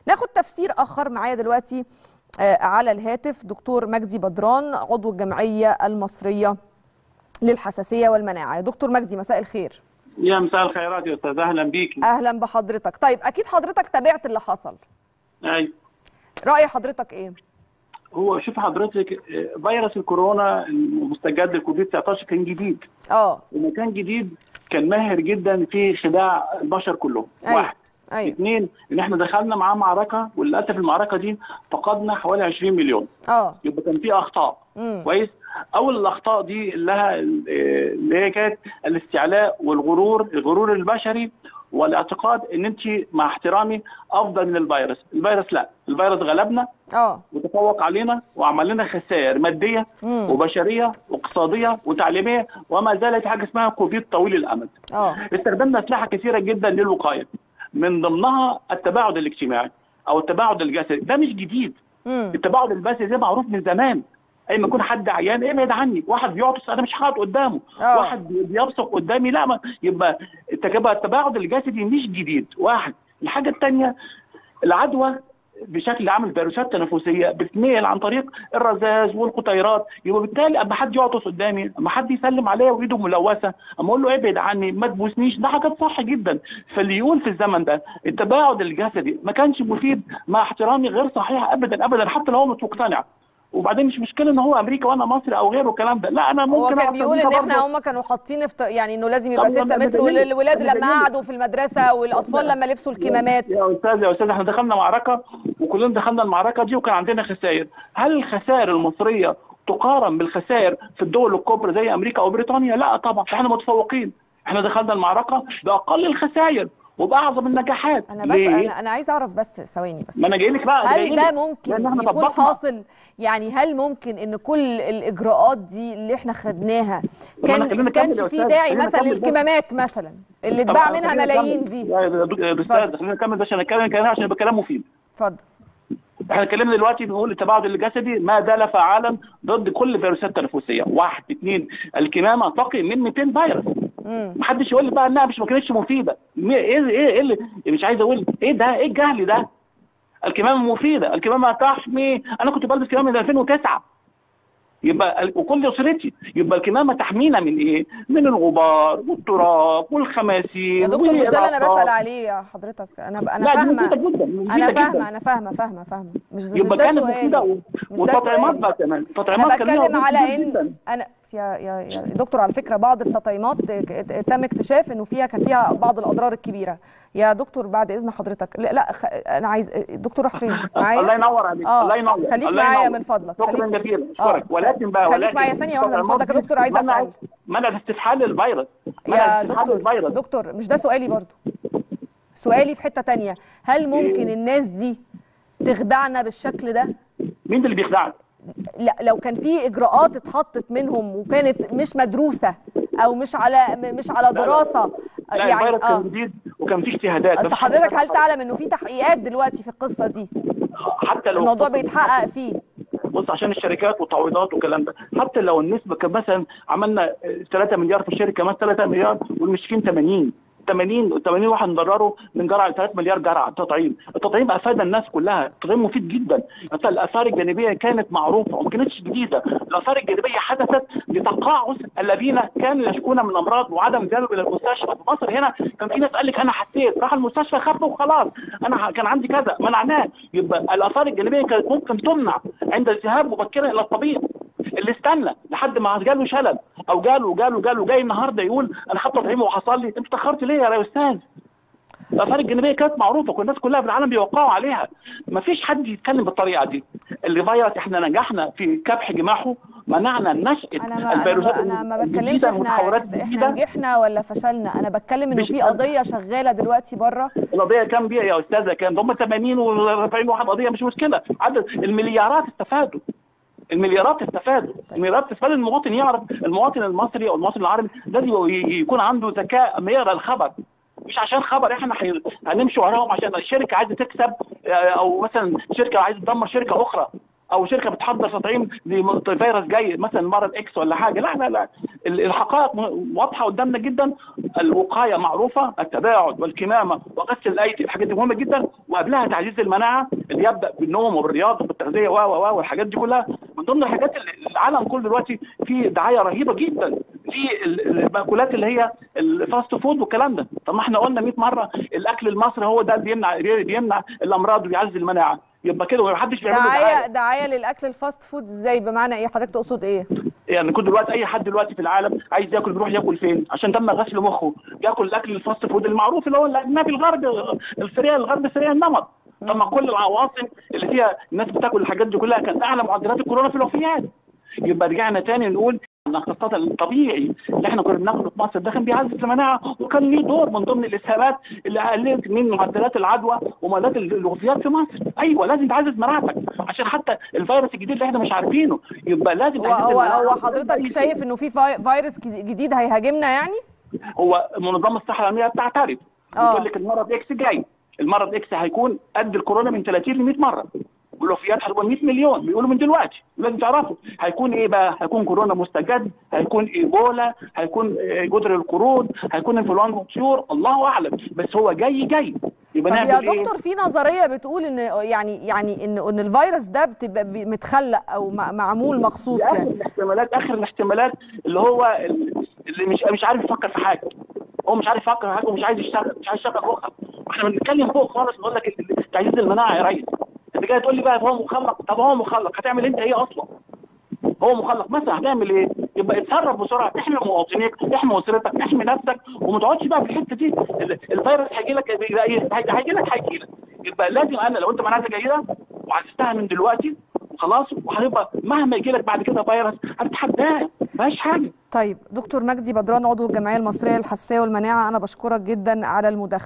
ناخد تفسير اخر معايا دلوقتي على الهاتف دكتور مجدي بدران، عضو الجمعيه المصريه للحساسيه والمناعه. يا دكتور مجدي، مساء الخير. يا مساء الخيرات يا استاذ، اهلا بيكي. اهلا بحضرتك. طيب اكيد حضرتك تابعت اللي حصل. ايوه. راي حضرتك ايه؟ هو شوف حضرتك، فيروس الكورونا المستجد الكوفيد 19 كان جديد. وما كان جديد كان ماهر جدا في خداع البشر كلهم. أيوة. واحد. أيوة. اثنين، ان احنا دخلنا معاه معركه، وللاسف المعركه دي فقدنا حوالي 20 مليون. يبقى كان في اخطاء. كويس. اول الاخطاء دي اللي هي كانت الاستعلاء والغرور، الغرور البشري، والاعتقاد ان انت مع احترامي افضل من الفيروس. الفيروس لا، الفيروس غلبنا وتفوق علينا وعمل لنا خسائر ماديه وبشريه واقتصاديه وتعليميه، وما زالت حاجه اسمها كوفيد طويل الامد. استخدمنا اسلحه كثيره جدا للوقايه، من ضمنها التباعد الاجتماعي او التباعد الجسدي. ده مش جديد. التباعد الجسدي ده معروف من زمان. اي ما يكون حد عيان ابعد عني، واحد بيعطس انا مش هقعد قدامه، واحد بيبصق قدامي لا يبقى التباعد الجسدي مش جديد. واحد. الحاجه الثانيه، العدوى بشكل عام الفيروسات التنفسيه بتتنقل عن طريق الرذاذ والقطيرات، يبقى بالتالي اما حد يعطس قدامي، اما حد يسلم عليا وايده ملوثه، اما اقول له ابعد عني ما تبوسنيش، ده حاجات صح جدا. فاللي يقول في الزمن ده التباعد الجسدي ما كانش مفيد، مع احترامي غير صحيح ابدا ابدا، حتى لو هو مش مقتنع. وبعدين مش مشكله ان هو امريكا وانا مصري او غيره الكلام ده، لا انا ممكن. هو كان بيقول ان هم كانوا حاطين يعني انه لازم يبقى 6 متر، والولاد لما قعدوا في المدرسه والاطفال لما لبسوا الكمامات. يا استاذ احنا دخلنا معركه وكلنا دخلنا المعركه دي وكان عندنا خسائر. هل الخسائر المصريه تقارن بالخسائر في الدول الكبرى زي امريكا او بريطانيا؟ لا طبعا، احنا متفوقين. احنا دخلنا المعركه باقل الخسائر وباعظم النجاحات. انا عايز اعرف بس ثواني بس. ما انا جاي لك بقى. هل ده ممكن يكون حاصل؟ يعني هل ممكن ان كل الاجراءات دي اللي احنا خدناها كانش في داعي مثلا للكمامات مثلا اللي اتباع منها ملايين دي؟ يا استاذ خلينا نكمل بس عشان يبقى كلام مفيد. اتفضل. احنا اتكلمنا دلوقتي بنقول التباعد الجسدي ما زال فعالا ضد كل الفيروسات التنفسيه. واحد. اثنين، الكمامه تقي من 200 فيروس. محدش يقول لي بقى انها ما كانتش مفيده. ايه اللي مش عايز اقول ايه ده؟ ايه الجهل ده؟ الكمامه مفيده، الكمامه تحمي. انا كنت بلبس كمامه من 2009. يبقى وكل اسرتي، يبقى الكمامه تحمينا من ايه؟ من الغبار والتراب والخماسين. يا دكتور مش ده اللي انا بسال عليه يا حضرتك. انا فاهمه. انا فاهمه. مش ده سؤالي. والتطعيمات بقى كمان. التطعيمات انا بتكلم على ان انا يا دكتور، على فكره بعض التطعيمات تم اكتشاف انه كان فيها بعض الاضرار الكبيره. يا دكتور بعد اذن حضرتك، لا انا عايز الدكتور راح فين معايا؟ الله ينور عليك. الله ينور. خليك معايا من فضلك. شكرا جزيلا. اشكرك. ولكن خليك معايا ثانيه واحده من فضلك يا دكتور. عايز اسال منع استفحال الفيروس. يا دكتور مش ده سؤالي برضو. سؤالي في حته ثانيه. هل ممكن الناس دي تخدعنا بالشكل ده؟ مين اللي بيخدعك؟ لا، لو كان في اجراءات اتحطت منهم وكانت مش مدروسه او مش على دراسه. لا يعني الفيروس كان جديد وكان في اجتهادات. بس حضرتك هل تعلم انه في تحقيقات دلوقتي في القصه دي؟ حتى لو الموضوع بيتحقق فيه. بص، عشان الشركات والتعويضات والكلام ده، حتى لو النسبه كان مثلا عملنا 3 مليار في الشركه، مثلا 3 مليار والمشركين 80 واحد نضرره من جرعه 3 مليار جرعه تطعيم. التطعيم افاد الناس كلها، التطعيم مفيد جدا. مثلا الاثار الجانبيه كانت معروفه وما كانتش جديده. الاثار الجانبيه حدثت لتقاعس الذين كانوا يشكون من امراض وعدم ذهابهم الى المستشفى. في مصر هنا كان في ناس قال لك انا حسيت، راح المستشفى خف وخلاص، انا كان عندي كذا، منعناه. يبقى الاثار الجانبيه كانت ممكن تمنع عند الذهاب مبكرا الى الطبيب. اللي استنى لحد ما جاله شلل او جاله جاي النهارده يقول انا خدت تطعيم وحصل لي، انت اتاخرت ليه يا استاذ؟ الاثار الجانبيه كانت معروفه، كل الناس كلها في العالم بيوقعوا عليها. ما فيش حد يتكلم بالطريقه دي. اللي فيروس احنا نجحنا في كبح جماحه، منعنا نشأة الفيروسات. انا ما بتكلمش احنا نجحنا ولا فشلنا. انا بتكلم انه في قضيه شغاله دلوقتي بره. القضيه كام بيها يا استاذه؟ كام؟ هم 80 و40 واحد قضيه، مش مشكله. عدد المليارات استفادوا. المليارات استفادوا. المواطن يعرف، المواطن المصري او المواطن العربي لازم يكون عنده ذكاء ما يقرا الخبر. مش عشان خبر احنا هنمشي وراهم عشان الشركه عايزه تكسب، او مثلا شركه عايزه تدمر شركه اخرى، او شركه بتحضر تطعيم لفيروس جاي مثلا مرض اكس ولا حاجه. لا الحقائق واضحه قدامنا جدا. الوقايه معروفه، التباعد والكمامه وغسل الايدي، الحاجات دي مهمه جدا، وقبلها تعزيز المناعه اللي يبدا بالنوم وبالرياضه وبالتغذيه والحاجات دي كلها من ضمن الحاجات اللي العالم كله دلوقتي في دعايه رهيبه جدا للمأكولات اللي هي الفاست فود والكلام ده. طب ما احنا قلنا 100 مره الاكل المصري هو ده اللي بيمنع الامراض ويعزز المناعه، يبقى كده ومحدش بيعمل دعايه للاكل الفاست فود ازاي؟ بمعنى ايه حضرتك تقصد ايه؟ يعني كل دلوقتي اي حد دلوقتي في العالم عايز ياكل بيروح ياكل فين؟ عشان تم غسل مخه ياكل الاكل الفاست فود المعروف اللي هو الاجنبي الغربي الغرب سريع النمط. طبعا كل العواصم اللي فيها الناس بتاكل الحاجات دي كلها كان اعلى معدلات الكورونا في الوفيات. يبقى رجعنا تاني نقول ان الاقتصاد الطبيعي اللي احنا كنا بناخده في مصر ده كان بيعزز المناعه، وكان ليه دور من ضمن الاسهامات اللي قللت من معدلات العدوى ومعدلات الوفيات في مصر. ايوه لازم تعزز مناعتك عشان حتى الفيروس الجديد اللي احنا مش عارفينه يبقى لازم تعزز المناعه. هو حضرتك شايف انه في فيروس جديد هيهاجمنا يعني؟ هو منظمه الصحه العالميه بتعترف بتقول لك المرض اكس جاي، المرض اكس هيكون قد الكورونا من 30 ل 100 مره، والوفيات هتبقى 100 مليون بيقولوا من دلوقتي. لازم تعرفوا هيكون ايه بقى؟ هيكون كورونا مستجد، هيكون ايبولا، هيكون جدر القرود، هيكون انفلونزا الطيور، الله اعلم، بس هو جاي. يبقى نعمل ايه؟ يا دكتور في نظريه بتقول ان يعني ان الفيروس ده بتبقى متخلق او معمول مخصوص، يعني اخر الاحتمالات اللي هو اللي مش عارف يفكر في حاجه، هو مش عارف يفكر في حاجه ومش عايز يشتغل مخه. احنا بنتكلم فوق خالص نقول لك تعزيز المناعه يا ريس. انت جاي تقول لي بقى هو مخلق، طب هو مخلق هتعمل انت ايه اصلا؟ هو مخلق مثلا هتعمل ايه؟ يبقى اتصرف بسرعه، احمي مواطنيك، احمي اسرتك، احمي نفسك، وما تقعدش بقى في الحته دي. الفيروس هيجي لك. يبقى لازم انا لو انت مناعتك جيده وعززتها من دلوقتي وخلاص، وهيبقى مهما يجي لك بعد كده فيروس هتتحداه، ما فيهاش حاجه. طيب دكتور مجدي بدران عضو الجمعيه المصريه للحساسيه والمناعه، انا بشكرك جدا على المداخله.